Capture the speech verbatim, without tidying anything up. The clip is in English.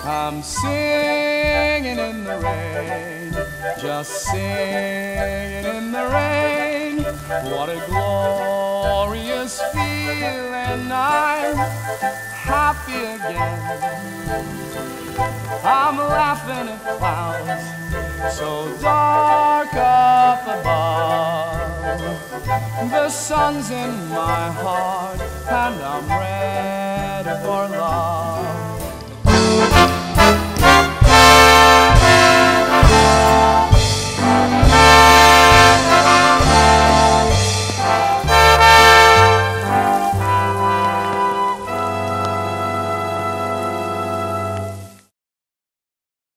I'm singing in the rain, just singing in the rain. What a glorious feeling, I'm happy again. I'm laughing at clouds so dark up above. The sun's in my heart and I'm ready for love.